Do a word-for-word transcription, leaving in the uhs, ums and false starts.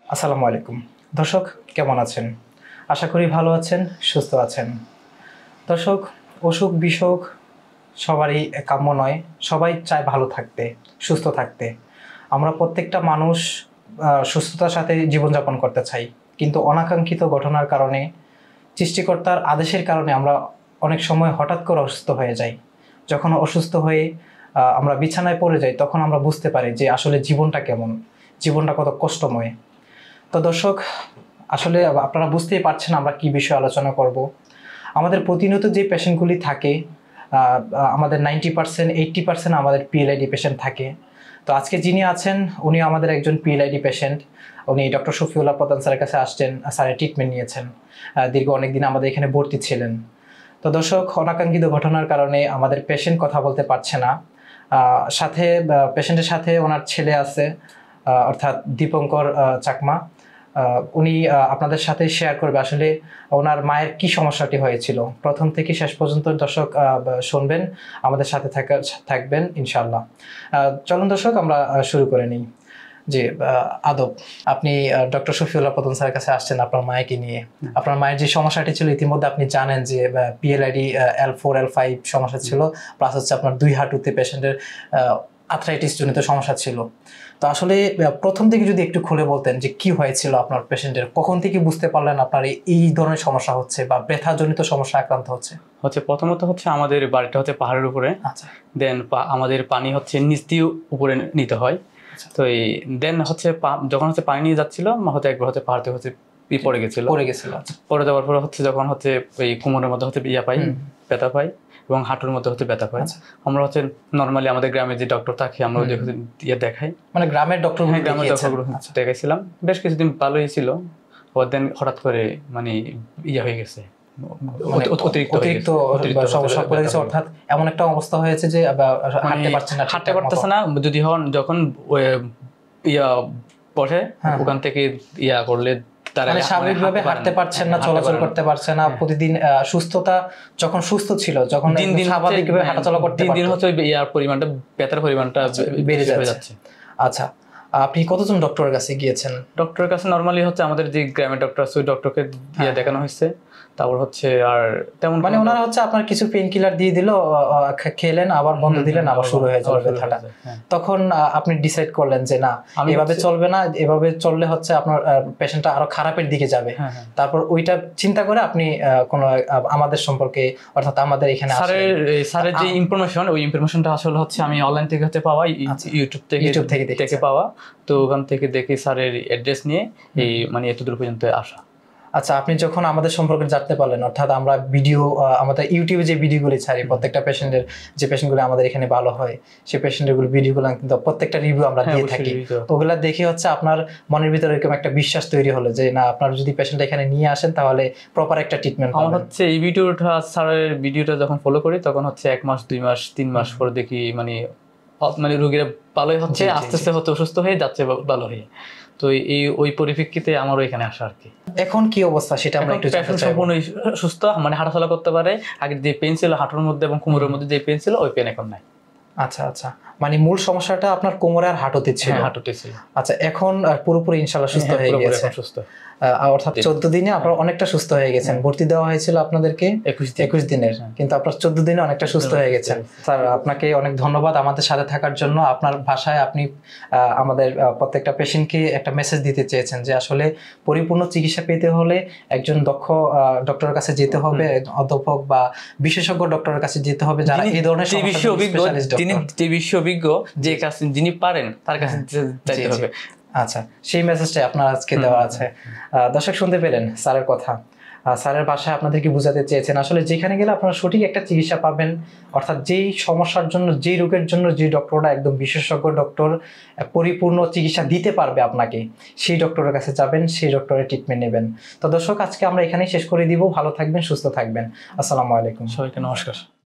আসসালামু আলাইকুম দর্শক, কেমন আছেন? আশা করি ভালো আছেন, সুস্থ আছেন। দর্শক, অসুখ বিসুখ সবারই কাম্য নয়, সবাই চায় ভালো থাকতে, সুস্থ থাকতে। আমরা প্রত্যেকটা মানুষ সুস্থতার সাথে জীবনযাপন করতে চাই, কিন্তু অনাকাঙ্ক্ষিত ঘটনার কারণে, সৃষ্টিকর্তার আদেশের কারণে আমরা অনেক সময় হঠাৎ করে অসুস্থ হয়ে যাই। যখন অসুস্থ হয়ে আমরা বিছানায় পড়ে যাই, তখন আমরা বুঝতে পারি যে আসলে জীবনটা কেমন, জীবনটা কত কষ্টময়। তো দর্শক, আসলে আপনারা বুঝতেই পারছেন আমরা কি বিষয়ে আলোচনা করব। আমাদের প্রতিনিয়ত যে পেশেন্টগুলি থাকে, আমাদের নাইনটি পার্সেন্ট এইট্টি পার্সেন্ট আমাদের পিএলআইডি পেশেন্ট থাকে। তো আজকে যিনি আছেন উনি আমাদের একজন পিএলআইডি পেশেন্ট। উনি ডক্টর শফিউল্লাহ প্রধান স্যারের কাছে আসছেন, স্যারের ট্রিটমেন্ট নিয়েছেন, দীর্ঘ অনেক দিন আমাদের এখানে ভর্তি ছিলেন। তো দর্শক, অনাকাঙ্ক্ষিত ঘটনার কারণে আমাদের পেশেন্ট কথা বলতে পারছে না। সাথে পেশেন্টের সাথে ওনার ছেলে আছে, অর্থাৎ দীপঙ্কর চাকমা। উনি আপনাদের সাথে শেয়ার করবে আসলে ওনার মায়ের কি সমস্যাটি হয়েছিল। প্রথম থেকে শেষ পর্যন্ত দর্শক শুনবেন, আমাদের সাথে থাকবেন ইনশাআল্লাহ। চলুন দর্শক, আমরা শুরু করে নিই। জি আদব, আপনি ডক্টর শফিউল্লাহ প্রধান স্যারের কাছে আসছেন আপনার মায়েকে নিয়ে। আপনার মায়ের যে সমস্যাটি ছিল ইতিমধ্যে আপনি জানেন যে PLID L four L five সমস্যা ছিল, প্লাস হচ্ছে আপনার দুই হাঁটুতে পেশেন্টের আর্থ্রাইটিস জনিত সমস্যা ছিল। তো আসলে প্রথম থেকে যদি একটু খুলে বলতেন যে কি হয়েছিল আপনার পেশেন্টের, কখন থেকে বুঝতে পারলেন আপনার এই ধরনের সমস্যা হচ্ছে বা ব্যথাজনিত সমস্যা আক্রান্ত হচ্ছে? হচ্ছে প্রথমত হচ্ছে আমাদের বাড়িটা হচ্ছে পাহাড়ের উপরে, দেন আমাদের পানি হচ্ছে নিচ দিয়ে উপরে নিতে হয়। তো এই দেন হচ্ছে যখন হচ্ছে পানি নিয়ে যাচ্ছিল মা হচ্ছে একবার হচ্ছে পাহাড় থেকে হচ্ছে পড়ে গেছিল পড়ে গেছিল পড়ে যাওয়ার পরে হচ্ছে যখন হচ্ছে ওই কোমরের মধ্যে হচ্ছে ইয়া পাই, ব্যথা পাই এবং হাঁটুর মধ্যে হচ্ছে ব্যথা পাই। আমরা হচ্ছে নর্মালি আমাদের গ্রামে যে ডক্টর থাকে আমরা ওই ইয়ে দেখাই, মানে গ্রামের ডক্টর গ্রামের ডক্টরগুলো দেখাইছিলাম। বেশ কিছুদিন ভালোই ছিল, দেন হঠাৎ করে মানে ইয়ে হয়ে গেছে, অতিরিক্ত সমস্যা পড়ে গেছে। অর্থাৎ এমন একটা অবস্থা হয়েছে যে হাঁটতে পারছে না, হাঁটতে পারতেছে না। যদি হন যখন ইয়া পড়ে ওখান থেকে ইয়া করলে স্বাভাবিকভাবে হাঁটতে পারছেন না, চলাচল করতে পারছে না। প্রতিদিন সুস্থতা যখন সুস্থ ছিল, যখন দিন দিন স্বাভাবিকভাবে হাঁটাচলা করতে দিন দিন হচ্ছে ইয়ার পরিমাণটা, ব্যথার পরিমাণটা বেড়ে যাচ্ছে। আচ্ছা, আপনি কতজন ডক্টরের কাছে গিয়েছেন? ডক্টরের কাছে নরমালি হচ্ছে আমাদের যে গ্রামের ডক্টর আছে ওই ডক্টরকে দিয়ে দেখানো হয়েছে। তারপর হচ্ছে আর তেমন মানে ওনারা হচ্ছে আপনার কিছু পেইন কিলার দিয়ে দিল, খেলেন, আবার বন্ধ দিলেন, আবার শুরু হয়ে যাবে ব্যথাটা। তখন আপনি ডিসাইড করলেন যে না, এভাবে চলবে না, এভাবে চললে হচ্ছে আপনার পেশেন্টটা আরো খারাপের দিকে যাবে। তারপর ওইটা চিন্তা করে আপনি কোন আমাদের সম্পর্কে, অর্থাৎ আমাদের এখানে স্যারের স্যারের যে ইনফরমেশন, ওই ইনফরমেশনটা আসলে হচ্ছে আমি অনলাইন থেকে হচ্ছে পাওয়া, ইউটিউব থেকে ইউটিউব থেকে দেখে পাওয়া। তো ওখান থেকে দেখে স্যারের অ্যাড্রেস নিয়ে এই মানে এতদূর পর্যন্ত আসা। আচ্ছা, আপনি যখন আমাদের সম্পর্কে জানতে পারলেন, অর্থাৎ আমরা ভিডিও আমাদের ইউটিউবে যে ভিডিওগুলি ছাড়ি, প্রত্যেকটা পেশেন্টের যে পেশেন্টগুলো আমাদের এখানে ভালো হয় সেই পেশেন্টগুলো ভিডিওগুলো কিন্তু প্রত্যেকটা রিভিউ আমরা দিয়ে থাকি। ওগুলা দেখে হচ্ছে আপনার মনের ভিতরে এরকম একটা বিশ্বাস তৈরি হলো যে না, আপনার যদি পেশেন্ট এখানে নিয়ে আসেন তাহলে প্রপার একটা ট্রিটমেন্ট পাবেন। আমার হচ্ছে এই ভিডিওটা, স্যারের ভিডিওটা যখন ফলো করি তখন হচ্ছে এক মাস দুই মাস তিন মাস পরে দেখি মানে মানে রোগীরা ভালোই হচ্ছে, আস্তে আস্তে হচ্ছে অসুস্থ হয়ে যাচ্ছে ভালো হয়ে। তো এই ওই পরিপ্রেক্ষিতে আমারও এখানে আসা আর কি। এখন কি অবস্থা সেটা আমরা একটু জানতে চাই। সম্পূর্ণ সুস্থ, মানে হাঁটাচলা করতে পারে। আগে যে পেন ছিল হাঁটুর মধ্যে এবং কোমরের মধ্যে যে পেন ছিল ওই পেন এখন নাই। আচ্ছা আচ্ছা, মানে মূল সমস্যাটা আপনার কোমরে আর হাঁটুতে ছিল? হাঁটুতে ছিল। আচ্ছা, এখন পুরোপুরি ইনশাআল্লাহ সুস্থ হয়ে গেছে? সুস্থ, অর্থাৎ চোদ্দ দিনে আপনারা অনেকটা সুস্থ হয়ে গেছেন। ভর্তি দেওয়া হয়েছিল আপনাদেরকে একুশ দিনের, কিন্তু আপনার চোদ্দ দিনে অনেকটা সুস্থ হয়ে গেছেন। স্যার, আপনাকে অনেক ধন্যবাদ আমাদের সাথে থাকার জন্য। আপনার ভাষায় আপনি আমাদের প্রত্যেকটা পেশেন্টকে একটা মেসেজ দিতে চেয়েছেন যে আসলে পরিপূর্ণ চিকিৎসা পেতে হলে একজন দক্ষ ডক্টরের কাছে যেতে হবে, অধ্যাপক বা বিশেষজ্ঞ ডক্টরের কাছে যেতে হবে, যারা এই ধরনের সমস্যা অভিজ্ঞ, যিনি বেশি অভিজ্ঞ, যে কাছে যিনি পারেন তার কাছে যেতে হবে। আচ্ছা, সেই মেসেজটাই আপনার আজকে দেওয়া আছে। দর্শক শুনতে পেলেন স্যারের কথা। স্যারের ভাষায় আপনাদেরকে বোঝাতে চেয়েছেন আসলে যেখানে গেলে আপনারা সঠিক একটা চিকিৎসা পাবেন, অর্থাৎ যেই সমস্যার জন্য, যেই রোগের জন্য যে ডক্টররা একদম বিশেষজ্ঞ ডক্টর পরিপূর্ণ চিকিৎসা দিতে পারবে আপনাকে, সেই ডক্টরের কাছে যাবেন, সেই ডক্টরের ট্রিটমেন্ট নেবেন। তো দর্শক, আজকে আমরা এখানেই শেষ করে দিব। ভালো থাকবেন, সুস্থ থাকবেন। আসসালামু আলাইকুম। সবাইকে নমস্কার।